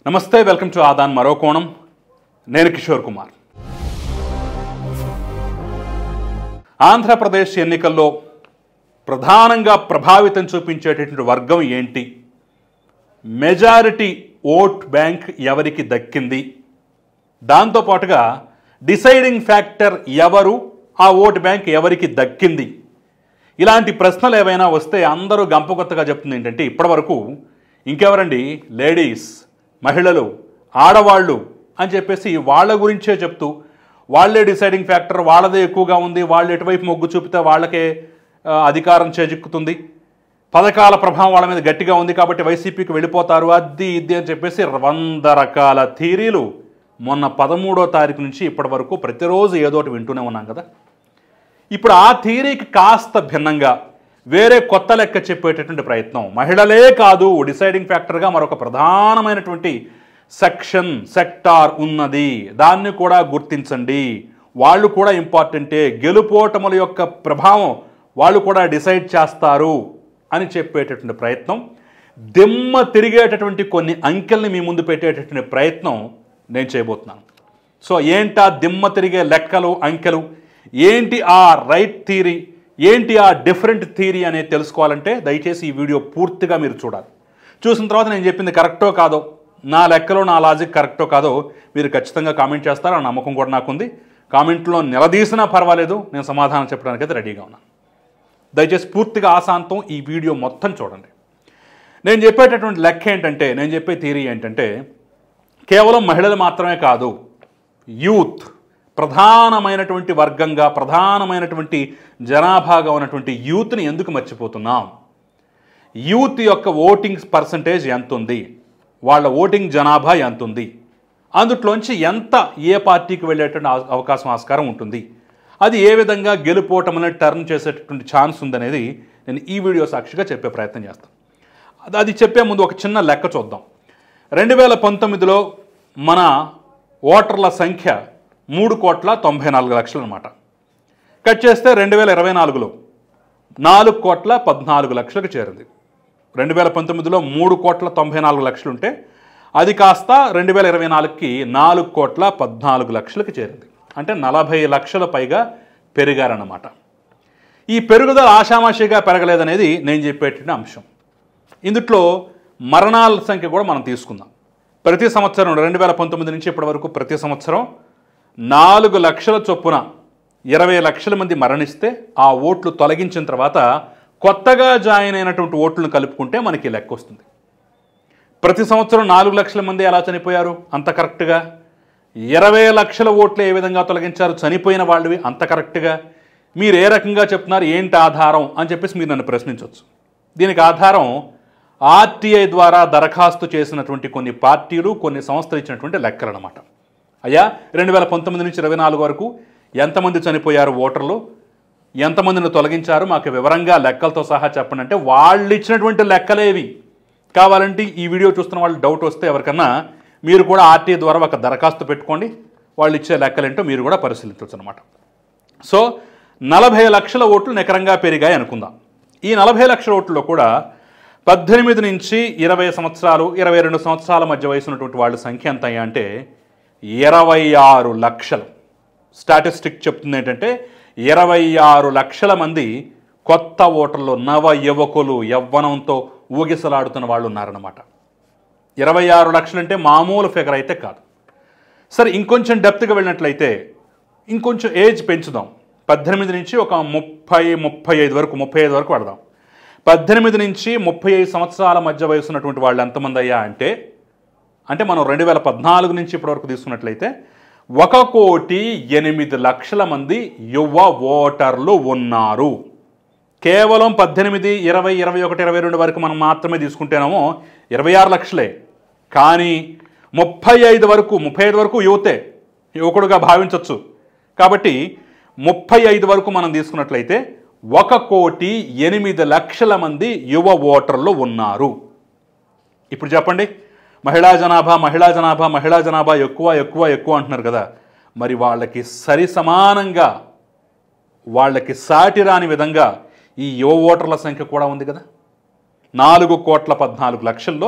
నమస్తే, welcome to Aadan మరో కోణం. నేను కిషోర్ కుమార్. ఆంధ్రప్రదేశ్ ఎన్నికల్లో ప్రధానంగా ప్రభావితం చూపించేటటువంటి వర్గం ఏంటి, మెజారిటీ ఓట్ బ్యాంక్ ఎవరికి దక్కింది, దాంతోపాటుగా డిసైడింగ్ ఫ్యాక్టర్ ఎవరు, ఆ ఓట్ బ్యాంక్ ఎవరికి దక్కింది, ఇలాంటి ప్రశ్నలు ఏవైనా వస్తే అందరూ గంపకొత్తగా చెప్తుంది ఏంటంటే ఇప్పటివరకు ఇంకెవరండి, లేడీస్, మహిళలు, ఆడవాళ్ళు అని చెప్పేసి వాళ్ళ గురించే చెప్తూ వాళ్ళే డిసైడింగ్ ఫ్యాక్టర్, వాళ్ళదే ఎక్కువగా ఉంది, వాళ్ళు ఎటువైపు మొగ్గు చూపితే వాళ్ళకే అధికారం చేజిక్కుతుంది, పథకాల ప్రభావం వాళ్ళ మీద గట్టిగా ఉంది కాబట్టి వైసీపీకి వెళ్ళిపోతారు, అది ఇది అని చెప్పేసి 100 రకాల థీరీలు మొన్న 13వ తారీఖు నుంచి ఇప్పటి వరకు ప్రతిరోజు ఏదోటి వింటూనే ఉన్నాం కదా. ఇప్పుడు ఆ థీరీకి కాస్త భిన్నంగా వేరే కొత్త లెక్క చెప్పేటటువంటి ప్రయత్నం, మహిళలే కాదు డిసైడింగ్ ఫ్యాక్టర్గా మరొక ప్రధానమైనటువంటి సెక్టార్ ఉన్నది, దాన్ని కూడా గుర్తించండి, వాళ్ళు కూడా ఇంపార్టెంటే, గెలుపోటముల యొక్క ప్రభావం వాళ్ళు కూడా డిసైడ్ చేస్తారు అని చెప్పేటటువంటి ప్రయత్నం, దిమ్మ తిరిగేటటువంటి కొన్ని అంకెల్ని మీ ముందు పెట్టేటటువంటి ప్రయత్నం నేను చేయబోతున్నాను. సో ఏంటా దిమ్మ తిరిగే లెక్కలు, అంకెలు, ఏంటి ఆ రైట్ థీరీ, ఏంటి ఆ డిఫరెంట్ థీరీ అనేది తెలుసుకోవాలంటే దయచేసి ఈ వీడియో పూర్తిగా మీరు చూడాలి. చూసిన తర్వాత నేను చెప్పింది కరెక్టో కాదో, నా లెక్కలో నా లాజిక్ కరెక్టో కాదో మీరు ఖచ్చితంగా కామెంట్ చేస్తారు, ఆ నమ్మకం కూడా నాకుంది. కామెంట్లో నిలదీసినా పర్వాలేదు, నేను సమాధానం చెప్పడానికైతే రెడీగా ఉన్నాను. దయచేసి పూర్తిగా ఆశాంతం ఈ వీడియో మొత్తం చూడండి. నేను చెప్పేటటువంటి లెక్క ఏంటంటే, నేను చెప్పే థీరీ ఏంటంటే, కేవలం మహిళలు మాత్రమే కాదు, యూత్ ప్రధానమైనటువంటి వర్గంగా, ప్రధానమైనటువంటి జనాభాగా ఉన్నటువంటి యూత్ని ఎందుకు మర్చిపోతున్నాం, యూత్ యొక్క ఓటింగ్ పర్సంటేజ్ ఎంత ఉంది, వాళ్ళ ఓటింగ్ జనాభా ఎంత ఉంది, అందుట్లోంచి ఎంత ఏ పార్టీకి వెళ్ళేటువంటి అవకాశం, ఆస్కారం ఉంటుంది, అది ఏ విధంగా గెలుపోవటం టర్న్ చేసేటటువంటి ఛాన్స్ ఉందనేది నేను ఈ వీడియో సాక్షిగా చెప్పే ప్రయత్నం చేస్తాను. అది చెప్పే ముందు ఒక చిన్న లెక్క చూద్దాం. 2019లో మన ఓటర్ల సంఖ్య 3,94,00,000 అనమాట. కట్ చేస్తే 2024లో 4,14,00,000కి చేరింది. 2019లో 3,94,00,000 ఉంటే అది కాస్త 2024కి 4,14,00,000కి చేరింది. అంటే 40 లక్షల పైగా పెరిగారన్నమాట. ఈ పెరుగుదల ఆషామాషిగా పెరగలేదనేది నేను చెప్పేటువంటి అంశం. ఇందులో మరణాల సంఖ్య కూడా మనం తీసుకుందాం. ప్రతి సంవత్సరం 2019 నుంచి ఇప్పటి వరకు ప్రతి సంవత్సరం 4 లక్షల చొప్పున 20 లక్షల మంది మరణిస్తే ఆ ఓట్లు తొలగించిన తర్వాత కొత్తగా జాయిన్ అయినటువంటి ఓట్లను కలుపుకుంటే మనకి లెక్క వస్తుంది. ప్రతి సంవత్సరం 4 లక్షల మంది ఎలా చనిపోయారు అంత కరెక్ట్గా, 20 లక్షల ఓట్లు ఏ విధంగా తొలగించారు చనిపోయిన వాళ్ళవి అంత కరెక్ట్గా, మీరు ఏ రకంగా చెప్తున్నారు, ఏంటి ఆధారం అని చెప్పేసి మీరు నన్ను ప్రశ్నించవచ్చు. దీనికి ఆధారం ఆర్టీఐ ద్వారా దరఖాస్తు చేసినటువంటి కొన్ని పార్టీలు, కొన్ని సంస్థలు ఇచ్చినటువంటి లెక్కలు అన్నమాట. అయ్యా 2019 నుంచి 24 వరకు ఎంతమంది చనిపోయారు ఓటర్లు, ఎంతమందిని తొలగించారు, మాకు వివరంగా లెక్కలతో సహా చెప్పండి అంటే వాళ్ళు ఇచ్చినటువంటి లెక్కలేవి. కావాలంటే ఈ వీడియో చూస్తున్న వాళ్ళు డౌట్ వస్తే ఎవరికన్నా మీరు కూడా ఆర్టీఐ ద్వారా ఒక దరఖాస్తు పెట్టుకోండి, వాళ్ళు ఇచ్చే లెక్కలేంటో మీరు కూడా పరిశీలించవచ్చు అనమాట. సో 40 లక్షల ఓట్లు నికరంగా పెరిగాయి అనుకుందాం. ఈ 40 లక్షల ఓట్లలో కూడా 18 నుంచి 20 సంవత్సరాలు, 22 సంవత్సరాల మధ్య వయసు ఉన్నటువంటి వాళ్ళ సంఖ్య ఎంత అయ్యా అంటే 26 లక్షలు. స్టాటిస్టిక్ చెప్తుంది ఏంటంటే 26 లక్షల మంది కొత్త ఓటర్లు, నవ యువకులు, యవ్వనంతో ఊగిసలాడుతున్న వాళ్ళు ఉన్నారన్నమాట. 26 లక్షలు అంటే మామూలు ఫిగర్ అయితే కాదు. సరే, ఇంకొంచెం డెప్త్గా వెళ్ళినట్లయితే ఇంకొంచెం ఏజ్ పెంచుదాం. 18 నుంచి ఒక 35 వరకు పడదాం. 18 నుంచి 35 సంవత్సరాల మధ్య వయసు ఉన్నటువంటి వాళ్ళు ఎంతమంది అయ్యా అంటే మనం 2014 నుంచి ఇప్పటివరకు తీసుకున్నట్లయితే 1,08,00,000 మంది యువ ఓటర్లు ఉన్నారు. కేవలం 18, 20, 21, 22 వరకు మనం మాత్రమే తీసుకుంటేనేమో 26 లక్షలే. కానీ 35 వరకు యువతే, యువకుడుగా భావించవచ్చు. కాబట్టి 35 వరకు మనం తీసుకున్నట్లయితే 1,08,00,000 మంది యువ ఓటర్లు ఉన్నారు. ఇప్పుడు చెప్పండి, మహిళా జనాభా ఎక్కువ అంటున్నారు కదా, మరి వాళ్ళకి సరి సమానంగా, వాళ్ళకి సాటి రాని విధంగా ఈ యువ ఓటర్ల సంఖ్య కూడా ఉంది కదా. 4,14,00,000లో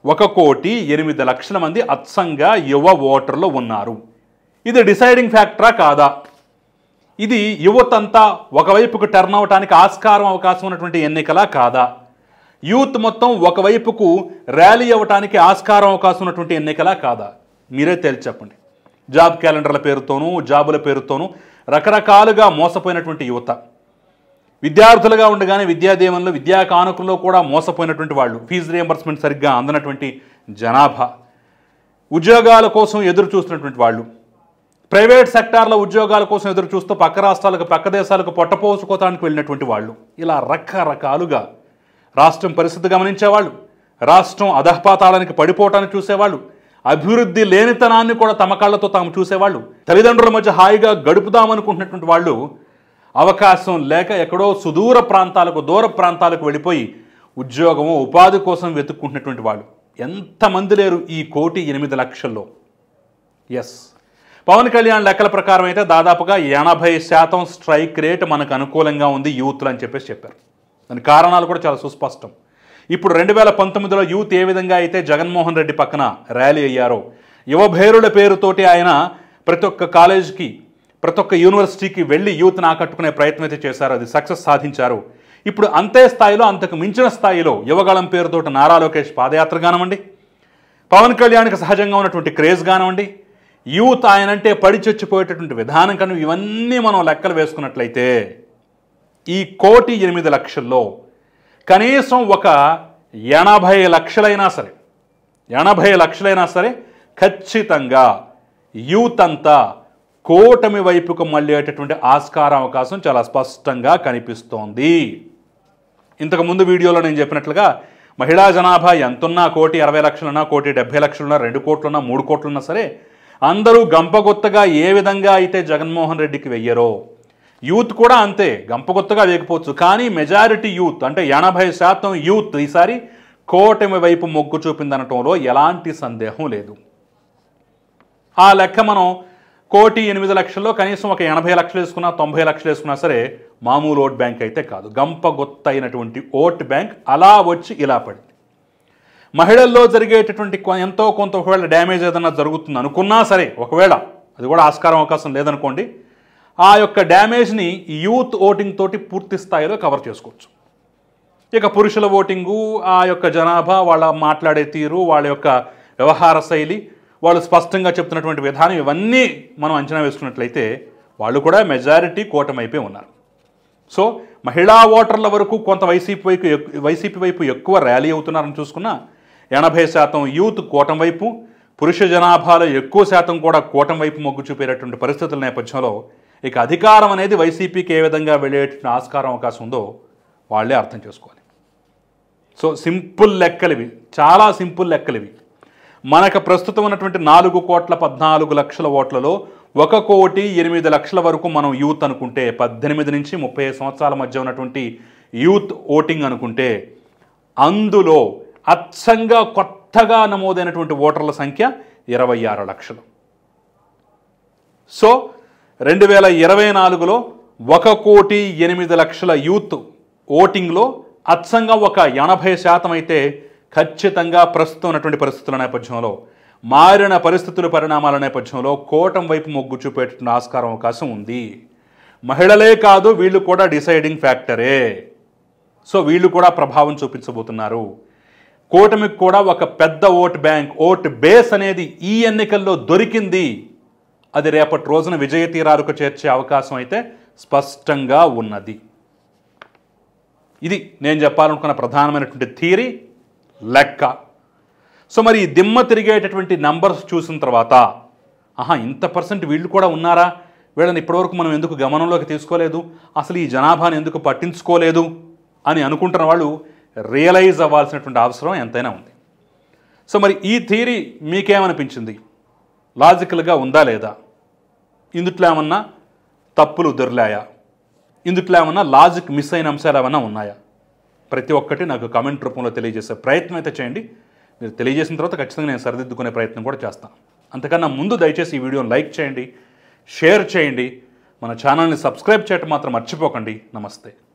1,08,00,000 మంది అచ్చంగా యువ ఓటర్లు ఉన్నారు. ఇది డిసైడింగ్ ఫ్యాక్టరా కాదా? ఇది యువతంతా ఒకవైపుకు టర్న్ అవటానికి అవకాశం ఉన్నటువంటి ఎన్నికలా కాదా? యూత్ మొత్తం ఒకవైపుకు ర్యాలీ అవ్వటానికి అవకాశం ఉన్నటువంటి ఎన్నికలా కాదా? మీరే తేల్చి చెప్పండి. జాబ్ క్యాలెండర్ల పేరుతోనూ జాబుల పేరుతోనూ రకరకాలుగా మోసపోయినటువంటి యువత, విద్యార్థులుగా ఉండగానే విద్యాదీవెనలు విద్యా కానుకల్లో కూడా మోసపోయినటువంటి వాళ్ళు, ఫీజు రియంబర్స్మెంట్ సరిగ్గా అందనటువంటి జనాభా, ఉద్యోగాల కోసం ఎదురు చూస్తున్నటువంటి వాళ్ళు, ప్రైవేట్ సెక్టార్ల ఉద్యోగాల కోసం ఎదురు చూస్తూ పక్క రాష్ట్రాలకు పక్క దేశాలకు పొట్టపోసుకోవడానికి వెళ్ళినటువంటి వాళ్ళు, ఇలా రకరకాలుగా రాష్ట్రం పరిస్థితి గమనించేవాళ్ళు, రాష్ట్రం అధఃపాతాళానికి పడిపోవటానికి చూసేవాళ్ళు, అభివృద్ధి లేనితనాన్ని కూడా తమ కళ్ళతో తాము చూసేవాళ్ళు, తల్లిదండ్రుల మధ్య హాయిగా గడుపుదామనుకుంటున్నటువంటి వాళ్ళు అవకాశం లేక ఎక్కడో సుదూర ప్రాంతాలకు దూర ప్రాంతాలకు వెళ్ళిపోయి ఉద్యోగము ఉపాధి కోసం వెతుక్కుంటున్నటువంటి వాళ్ళు ఎంతమంది లేరు ఈ 1,08,00,000లో? ఎస్, పవన్ కళ్యాణ్ లెక్కల ప్రకారం అయితే దాదాపుగా 80% స్ట్రైక్ రేట్ మనకు అనుకూలంగా ఉంది యూత్లు అని చెప్పారు. దాని కారణాలు కూడా చాలా సుస్పష్టం. ఇప్పుడు 2019లో యూత్ ఏ విధంగా అయితే జగన్మోహన్ రెడ్డి పక్కన ర్యాలీ అయ్యారో, యువభేరుల పేరుతోటి ఆయన ప్రతి ఒక్క కాలేజీకి ప్రతి ఒక్క యూనివర్సిటీకి వెళ్ళి యూత్ని ఆకట్టుకునే ప్రయత్నం అయితే చేశారు, అది సక్సెస్ సాధించారు. ఇప్పుడు అంతే స్థాయిలో అంతకు మించిన స్థాయిలో యువగళం పేరుతోటి నారా లోకేష్ పాదయాత్ర కానివ్వండి, పవన్ కళ్యాణ్కి సహజంగా ఉన్నటువంటి క్రేజ్ కానివ్వండి, యూత్ ఆయనంటే పడి చచ్చిపోయేటటువంటి విధానం కానీ ఇవన్నీ మనం లెక్కలు వేసుకున్నట్లయితే ఈ 1,08,00,000లో కనీసం ఒక 80 లక్షలైనా సరే ఖచ్చితంగా యూత్ అంతా కూటమి వైపుకు మళ్ళేటటువంటి అవకాశం చాలా స్పష్టంగా కనిపిస్తోంది. ఇంతకుముందు వీడియోలో నేను చెప్పినట్లుగా మహిళా జనాభా ఎంతున్నా 1,60,00,000 1,70,00,000 2 కోట్లున్నా 3 కోట్లున్నా సరే అందరూ గంపగొత్తగా ఏ విధంగా అయితే జగన్మోహన్ రెడ్డికి వెయ్యరో యూత్ కూడా అంతే గంపగొత్తగా వేయకపోవచ్చు. కానీ మెజారిటీ యూత్ అంటే 80% యూత్ ఈసారి కూటమి వైపు మొగ్గు చూపిందనటంలో ఎలాంటి సందేహం లేదు. ఆ లెక్క మనం 1,08,00,000లో కనీసం ఒక 80 లక్షలు వేసుకున్నా 90 లక్షలు వేసుకున్నా సరే మామూలు ఓట్ బ్యాంక్ అయితే కాదు. గంపగొత్త అయినటువంటి ఓట్ బ్యాంక్ అలా వచ్చి ఇలా పడింది. మహిళల్లో జరిగేటటువంటి ఎంతో కొంత ఒకవేళ డ్యామేజ్ ఏదన్నా జరుగుతుంది అనుకున్నా సరే, ఒకవేళ అది కూడా అవకాశం లేదనుకోండి, ఆ యొక్క డ్యామేజ్ని యూత్ ఓటింగ్ తోటి పూర్తి స్థాయిలో కవర్ చేసుకోవచ్చు. ఇక పురుషుల ఓటింగు, ఆ యొక్క జనాభా, వాళ్ళ మాట్లాడే తీరు, వాళ్ళ యొక్క వ్యవహార శైలి, వాళ్ళు స్పష్టంగా చెప్తున్నటువంటి విధానం, ఇవన్నీ మనం అంచనా వేసుకున్నట్లయితే వాళ్ళు కూడా మెజారిటీ కూటమి అయిపోయి ఉన్నారు. సో మహిళా ఓటర్ల వరకు కొంత వైసీపీ వైపు ఎక్కువ ర్యాలీ అవుతున్నారని చూసుకున్నా 80% యూత్ కూటమి వైపు, పురుష జనాభాలో ఎక్కువ శాతం కూడా కూటమి వైపు మొగ్గు చూపేటటువంటి పరిస్థితుల నేపథ్యంలో ఇక అధికారం అనేది వైసీపీకి ఏ విధంగా వెళ్ళేటువంటి అవకాశం ఉందో వాళ్ళే అర్థం చేసుకోవాలి. సో సింపుల్ లెక్కలివి, చాలా సింపుల్ లెక్కలివి. మనకు ప్రస్తుతం ఉన్నటువంటి 4,14,00,000 ఓట్లలో 1,08,00,000 వరకు మనం యూత్ అనుకుంటే, 18 నుంచి 30 సంవత్సరాల మధ్య ఉన్నటువంటి యూత్ ఓటింగ్ అనుకుంటే, అందులో అచ్చంగా కొత్తగా నమోదైనటువంటి ఓటర్ల సంఖ్య 26 లక్షలు. సో 2024లో 1,08,00,000 యూత్ ఓటింగ్లో అచ్చంగా ఒక 80% అయితే ఖచ్చితంగా ప్రస్తుతం ఉన్నటువంటి పరిస్థితుల నేపథ్యంలో, మారిన పరిణామాల నేపథ్యంలో కూటమి వైపు మొగ్గు చూపేటటువంటి అవకాశం ఉంది. మహిళలే కాదు, వీళ్ళు కూడా డిసైడింగ్ ఫ్యాక్టరే. సో వీళ్ళు కూడా ప్రభావం చూపించబోతున్నారు. కూటమికి కూడా ఒక పెద్ద ఓట్ బ్యాంక్, ఓట్ బేస్ అనేది ఈ ఎన్నికల్లో దొరికింది. అది రేపటి రోజున విజయ తీరాలకు చేర్చే అవకాశం అయితే స్పష్టంగా ఉన్నది. ఇది నేను చెప్పాలనుకున్న ప్రధానమైనటువంటి థియరీ, లెక్క. సో మరి ఈ దిమ్మ తిరిగేటటువంటి నంబర్స్ చూసిన తర్వాత ఇంత % వీళ్ళు కూడా ఉన్నారా, వీళ్ళని ఇప్పటివరకు మనం ఎందుకు గమనంలోకి తీసుకోలేదు, అసలు ఈ జనాభాని ఎందుకు పట్టించుకోలేదు అని అనుకుంటున్న వాళ్ళు రియలైజ్ అవ్వాల్సినటువంటి అవసరం ఎంతైనా ఉంది. సో మరి ఈ థియరీ మీకేమనిపించింది? లాజికల్గా ఉందా లేదా? ఇందుట్లో ఏమన్నా తప్పులు దొర్లాయా? ఇందుట్లో ఏమన్నా లాజిక్ మిస్ అయిన అంశాలు ఏమన్నా ఉన్నాయా? ప్రతి ఒక్కటి నాకు కామెంట్ రూపంలో తెలియజేసే ప్రయత్నం అయితే చేయండి. మీరు తెలియజేసిన తర్వాత ఖచ్చితంగా నేను సరిదిద్దుకునే ప్రయత్నం కూడా చేస్తాను. అంతకన్నా ముందు దయచేసి ఈ వీడియోని లైక్ చేయండి, షేర్ చేయండి, మన ఛానల్ని సబ్స్క్రైబ్ చేయటం మాత్రం మర్చిపోకండి. నమస్తే.